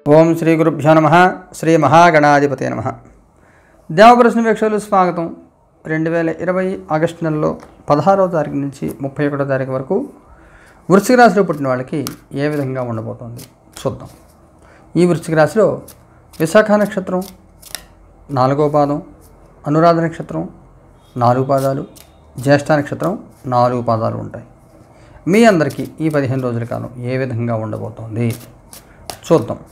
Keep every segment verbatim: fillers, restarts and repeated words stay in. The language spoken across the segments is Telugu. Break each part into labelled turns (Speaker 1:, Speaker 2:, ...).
Speaker 1: ఓం శ్రీ గురుభ్యో నమః. శ్రీ మహాగణాధిపతే నమః. దేవప్రశ్న వీక్షకులు స్వాగతం. రెండు వేల ఇరవై ఆగస్టు నెలలో పదహారవ తారీఖు నుంచి ముప్పై ఒకటో తారీఖు వరకు వృశ్చిక రాశిలో పుట్టిన వాళ్ళకి ఏ విధంగా ఉండబోతోంది చూద్దాం. ఈ వృశ్చిక రాశిలో విశాఖ నక్షత్రం నాలుగో పాదం, అనురాధ నక్షత్రం నాలుగు పాదాలు, జ్యేష్ఠ నక్షత్రం నాలుగు పాదాలు ఉంటాయి. మీ అందరికీ ఈ పదిహేను రోజుల కాలం ఏ విధంగా ఉండబోతోంది చూద్దాం.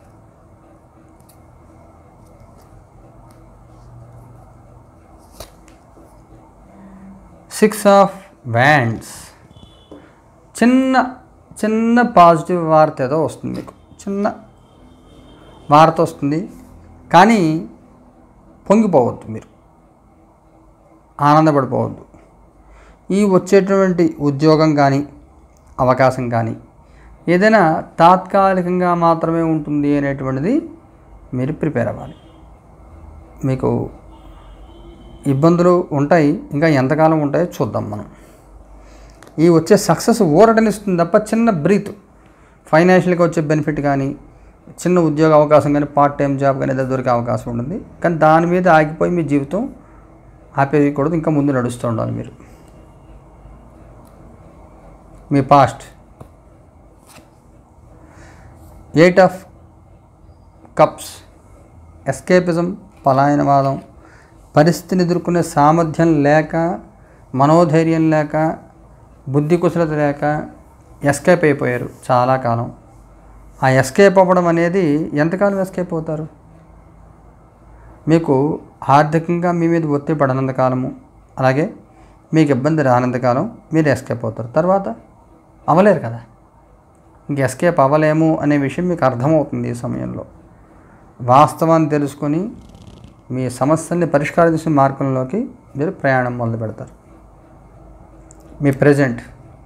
Speaker 1: Six of wands. చిన్న చిన్న పాజిటివ్ వార్త ఏదో వస్తుంది, మీకు చిన్న వార్త వస్తుంది, కానీ పొంగిపోవద్దు, మీరు ఆనందపడిపోవద్దు. ఈ వచ్చేటువంటి ఉద్యోగం కానీ అవకాశం కానీ ఏదైనా తాత్కాలికంగా మాత్రమే ఉంటుంది అనేటువంటిది మీరు ప్రిపేర్ అవ్వాలి. మీకు ఇబ్బందులు ఉంటాయి, ఇంకా ఎంతకాలం ఉంటాయో చూద్దాం మనం. ఈ వచ్చే సక్సెస్ ఊరటనిస్తుంది తప్ప చిన్న బ్రీత్, ఫైనాన్షియల్గా వచ్చే బెనిఫిట్ కానీ చిన్న ఉద్యోగ అవకాశం కానీ పార్ట్ టైం జాబ్ కానీ ఏదో దొరికే అవకాశం ఉంటుంది, కానీ దాని మీద ఆగిపోయి మీ జీవితం ఆపేయకూడదు, ఇంకా ముందు నడుస్తూ ఉండాలి. మీరు మీ past eight of cups, escapism, పలాయనవాదం, పరిస్థితిని ఎదుర్కొనే సామర్థ్యం లేక, మనోధైర్యం లేక, బుద్ధి కుశలత లేక ఎస్కేప్ అయిపోయారు చాలా కాలం. ఆ ఎస్కేప్ అవ్వడం అనేది ఎంతకాలం ఎస్కేప్ అవుతారు? మీకు ఆర్థికంగా మీ మీద ఒత్తిడి పడనంత కాలము, అలాగే మీకు ఇబ్బంది రానంతకాలం మీరు ఎస్కేప్ అవుతారు. తర్వాత అవ్వలేరు కదా, ఇంక ఎస్కేప్ అవ్వలేము అనే విషయం మీకు అర్థమవుతుంది. ఈ సమయంలో వాస్తవాన్ని తెలుసుకొని మీ సమస్యల్ని పరిష్కరించే మార్గంలోకి మీరు ప్రయాణం మొదలు పెడతారు. మీ ప్రెజెంట్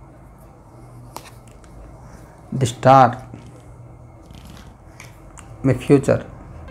Speaker 1: ది స్టార్, మీ ఫ్యూచర్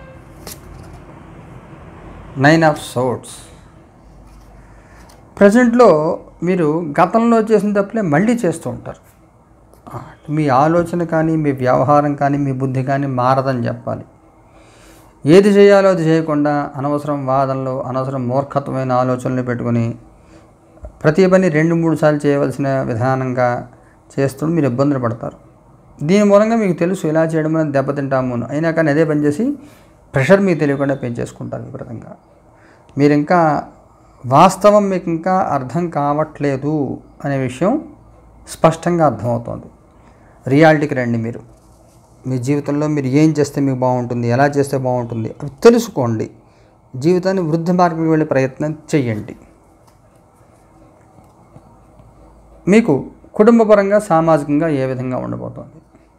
Speaker 1: నైన్ ఆఫ్ సోర్డ్స్. ప్రజెంట్లో మీరు గతంలో చేసిన తప్పులే మళ్ళీ చేస్తూ ఉంటారు. మీ ఆలోచన కానీ మీ వ్యవహారం కానీ మీ బుద్ధి కానీ మారదని చెప్పాలి. ఏది చేయాలో అది చేయకుండా అనవసరం వాదనలు, అనవసరం మూర్ఖత్వమైన ఆలోచనలు పెట్టుకొని ప్రతి పని రెండు మూడు సార్లు చేయవలసిన విధానంగా చేస్తూ మీరు ఇబ్బందులు పడతారు. దీని మూలంగా మీకు తెలుసు ఇలా చేయడం అనేది దెబ్బతింటాము, అయినా కానీ అదే పని చేసి ప్రెషర్ మీకు తెలియకుండా పెంచేసుకుంటారు విపరీతంగా. మీరు ఇంకా వాస్తవం మీకు ఇంకా అర్థం కావట్లేదు అనే విషయం స్పష్టంగా అర్థమవుతోంది. రియాలిటీకి రండి. మీరు మీ జీవితంలో మీరు ఏం చేస్తే మీకు బాగుంటుంది, ఎలా చేస్తే బాగుంటుంది అవి తెలుసుకోండి. జీవితాన్ని వృద్ధి మార్గంలో వెళ్ళే ప్రయత్నం చెయ్యండి. మీకు కుటుంబపరంగా సామాజికంగా ఏ విధంగా ఉండబోతోంది?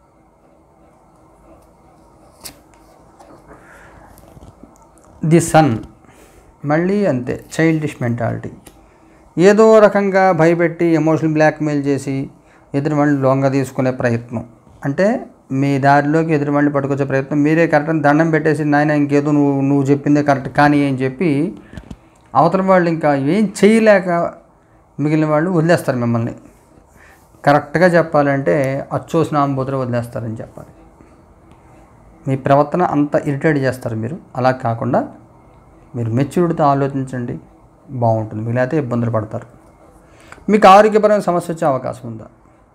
Speaker 1: ది సన్, మళ్ళీ అంతే, చైల్డిష్ మెంటాలిటీ. ఏదో రకంగా భయపెట్టి ఎమోషనల్ బ్లాక్మెయిల్ చేసి ఎదురు వాళ్ళు లొంగ తీసుకునే ప్రయత్నం, అంటే మీ దారిలోకి ఎదురు వాళ్ళు పట్టుకొచ్చే ప్రయత్నం. మీరే కరెక్ట్ అని దండం పెట్టేసి నాయన ఇంకేదో నువ్వు నువ్వు చెప్పిందే కరెక్ట్ కానీ అని చెప్పి అవతల వాళ్ళు ఇంకా ఏం చేయలేక మిగిలిన వాళ్ళు వదిలేస్తారు మిమ్మల్ని. కరెక్ట్గా చెప్పాలంటే అచ్చోసిన ఆంబోతులు వదిలేస్తారని చెప్పాలి. మీ ప్రవర్తన అంత ఇరిటేట్ చేస్తారు మీరు. అలా కాకుండా మీరు మెచ్యూరిటీతో ఆలోచించండి, బాగుంటుంది. మిగిలితే ఇబ్బందులు పడతారు. మీకు ఆరోగ్యపరమైన సమస్య వచ్చే అవకాశం ఉందా?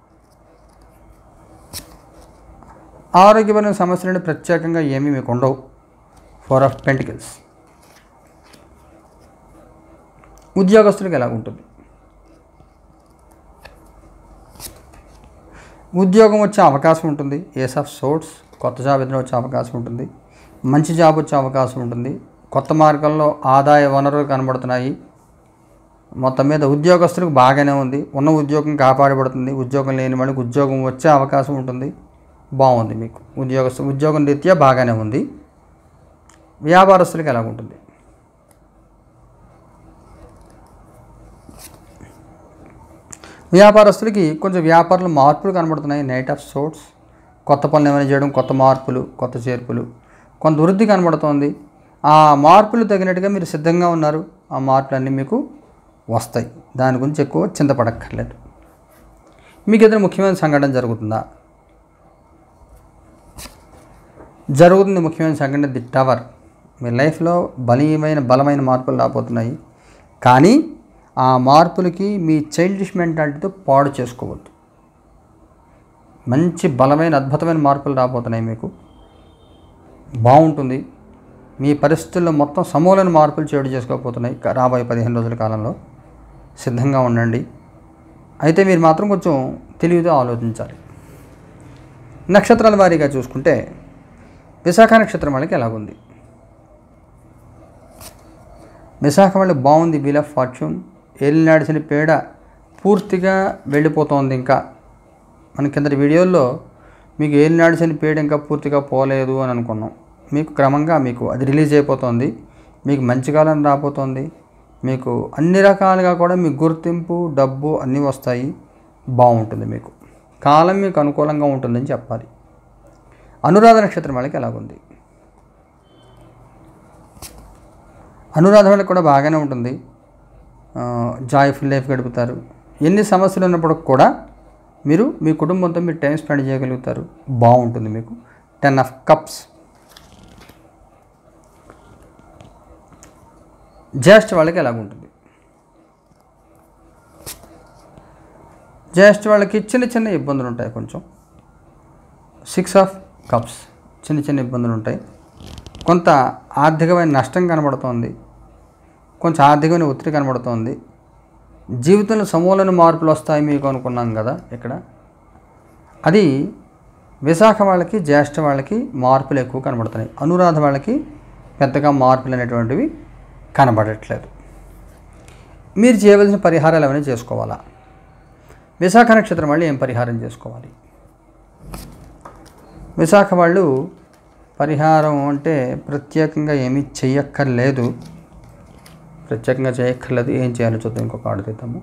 Speaker 1: ఆరోగ్యపరమైన సమస్యలు ప్రత్యేకంగా ఏమీ మీకు ఉండవు. Four of pentacles. ఉద్యోగస్తులకు ఎలా ఉంటుంది? ఉద్యోగం వచ్చే అవకాశం ఉంటుంది. ఏస్ ఆఫ్ సోర్డ్స్, కొత్త జాబ్ ఏదైనా వచ్చే అవకాశం ఉంటుంది. మంచి జాబ్ వచ్చే అవకాశం ఉంటుంది. కొత్త మార్గంలో ఆదాయ వనరులు కనబడుతున్నాయి. మొత్తం మీద ఉద్యోగస్తులకు బాగానే ఉంది. ఉన్న ఉద్యోగం కాపాడబడుతుంది. ఉద్యోగం లేని వాళ్ళకి ఉద్యోగం వచ్చే అవకాశం ఉంటుంది. బాగుంది. మీకు ఉద్యోగస్తు ఉద్యోగం రీత్యా బాగానే ఉంది. వ్యాపారస్తులకు ఎలా ఉంటుంది? వ్యాపారస్తులకి కొంచెం వ్యాపారంలో మార్పులు కనబడుతున్నాయి. నైట్ ఆఫ్ సోర్డ్స్, కొత్త పనులు ఏమైనా చేయడం, కొత్త మార్పులు, కొత్త చేర్పులు, కొంత వృద్ధి కనబడుతోంది. ఆ మార్పులు తగినట్టుగా మీరు సిద్ధంగా ఉన్నారు. ఆ మార్పులన్నీ మీకు వస్తాయి. దాని గురించి ఎక్కువ చింతపడక్కర్లేదు. మీకు ఏదైనా ముఖ్యమైన సంఘటన జరుగుతుందా? జరుగుతుంది. ముఖ్యమైన సంఘటన ది టవర్. మీ లైఫ్లో బలీయమైన బలమైన మార్పులు రాబోతున్నాయి. కానీ ఆ మార్పులకి మీ చైల్డిష్ మెంటాలిటీతో పాడు చేసుకోవద్దు. మంచి బలమైన అద్భుతమైన మార్పులు రాబోతున్నాయి. మీకు బాగుంటుంది. మీ పరిస్థితుల్లో మొత్తం సమూలమైన మార్పులు చోటు చేసుకోబోతున్నాయి రాబోయే పదిహేను రోజుల కాలంలో. సిద్ధంగా ఉండండి. అయితే మీరు మాత్రం కొంచెం తెలివితో ఆలోచించాలి. నక్షత్రాల వారీగా చూసుకుంటే విశాఖ నక్షత్రం వాళ్ళకి ఎలాగుంది? విశాఖ వాళ్ళకి బాగుంది. Wheel of fortune. ఏలినాడిసిన పేడ పూర్తిగా వెళ్ళిపోతుంది. ఇంకా మన కిందటి వీడియోల్లో మీకు ఏలినాడిసిన పేడ ఇంకా పూర్తిగా పోలేదు అని అనుకున్నాం. మీకు క్రమంగా మీకు అది రిలీజ్ అయిపోతుంది. మీకు మంచి కాలం రాబోతోంది. మీకు అన్ని రకాలుగా కూడా మీకు గుర్తింపు డబ్బు అన్నీ వస్తాయి. బాగుంటుంది. మీకు కాలం మీకు అనుకూలంగా ఉంటుందని చెప్పాలి. అనురాధ నక్షత్రం వాళ్ళకి ఎలాగుంది? అనురాధ వాళ్ళకి కూడా బాగానే ఉంటుంది. జాయ్ఫుల్ లైఫ్ గడుపుతారు. ఎన్ని సమస్యలు ఉన్నప్పుడు కూడా మీరు మీ కుటుంబంతో మీరు టైం స్పెండ్ చేయగలుగుతారు. బాగుంటుంది. మీకు టెన్ ఆఫ్ కప్స్. జ్యేష్ఠ వాళ్ళకి ఎలాగుంటుంది? జ్యేష్ఠ వాళ్ళకి చిన్న చిన్న ఇబ్బందులు ఉంటాయి. కొంచెం సిక్స్ ఆఫ్ కప్స్. చిన్న చిన్న ఇబ్బందులు ఉంటాయి. కొంత ఆర్థికమైన నష్టం కనబడుతోంది. కొంచెం ఆర్థికమైన ఒత్తిడి కనబడుతోంది. జీవితంలో సమూలమైన మార్పులు వస్తాయి మీకు అనుకున్నాం కదా ఇక్కడ. అది విశాఖ వాళ్ళకి జ్యేష్ఠ వాళ్ళకి మార్పులు ఎక్కువ కనబడుతున్నాయి. అనురాధ వాళ్ళకి పెద్దగా మార్పులు అనేటువంటివి కనబడట్లేదు. మీరు చేయవలసిన పరిహారాలు ఏమైనా చేసుకోవాలా? విశాఖ నక్షత్రం వాళ్ళు ఏం పరిహారం చేసుకోవాలి? విశాఖ వాళ్ళు పరిహారం అంటే ప్రత్యేకంగా ఏమీ చెయ్యక్కర్లేదు. ప్రత్యేకంగా చేయక్కర్లేదు. ఏం చేయాలో చూద్దాం. ఇంకొక కార్డు తీద్దాము.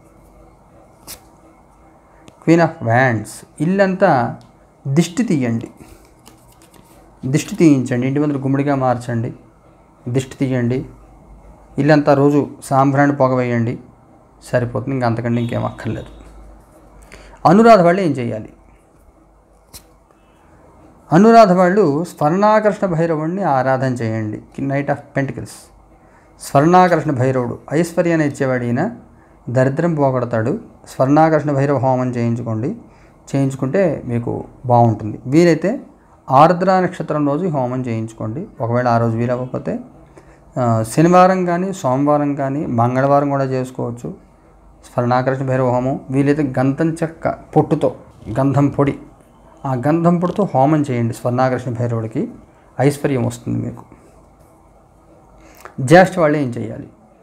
Speaker 1: Queen of wands. ఇల్లంతా దిష్టి తీయండి. దిష్టి తీయించండి. ఇంటి ముందు గుమ్మడిగా మార్చండి. దిష్టి తీయండి. ఇల్లంతా రోజు సాంబ్రాణి పొగ వేయండి. సరిపోతుంది. ఇంక అంతకంటే ఇంకేం అక్కర్లేదు. అనురాధ వాళ్ళు ఏం చేయాలి? అనురాధ వాళ్ళు స్వర్ణాకర్షణ భైరవుడిని ఆరాధన చేయండి. Knight of pentacles. స్వర్ణాకర్షణ భైరవుడు ఐశ్వర్యాన్ని ఇచ్చేవాడు. ఈయన దరిద్రం పోగొడతాడు. స్వర్ణాకర్షణ భైరవ హోమం చేయించుకోండి. చేయించుకుంటే మీకు బాగుంటుంది. వీలైతే ఆర్ద్ర నక్షత్రం రోజు హోమం చేయించుకోండి. ఒకవేళ ఆ రోజు వీలవ్వకపోతే శనివారం కానీ సోమవారం కానీ మంగళవారం కూడా చేసుకోవచ్చు. స్వర్ణాకర్షణ భైరవ హోమం. వీలైతే గంధం చెక్క పొట్టుతో గంధం పొడి ఆ గంధం పొడితో హోమం చేయండి. స్వర్ణాకర్షణ భైరవుడికి ఐశ్వర్యం వస్తుంది మీకు. జ్యేష్ఠ వాళ్ళు ఏం చేయాలి?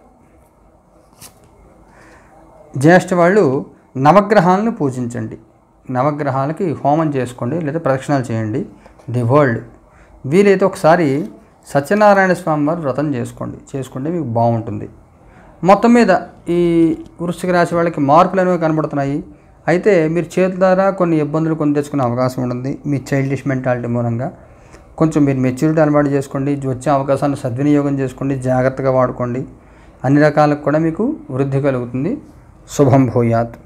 Speaker 1: జ్యేష్ఠ వాళ్ళు నవగ్రహాలను పూజించండి. నవగ్రహాలకి హోమం చేసుకోండి లేదా ప్రదక్షిణాలు చేయండి. The world. వీలైతే ఒకసారి సత్యనారాయణ స్వామి వారు వ్రతం చేసుకోండి. చేసుకుంటే మీకు బాగుంటుంది. మొత్తం మీద ఈ వృశ్చిక రాశి వాళ్ళకి మార్పులు అనేవి కనబడుతున్నాయి. అయితే మీరు చేతుల ద్వారా కొన్ని ఇబ్బందులు కొని తెచ్చుకునే అవకాశం ఉంటుంది. మీ చైల్డిష్ మెంటాలిటీ మూలంగా కొంచెం మీరు మెచ్యూరిటీ అలవాటు చేసుకోండి. వచ్చే అవకాశాన్ని సద్వినియోగం చేసుకోండి. జాగ్రత్తగా వాడుకోండి. అన్ని రకాలకు కూడా మీకు వృద్ధి కలుగుతుంది. శుభం భూయాత్.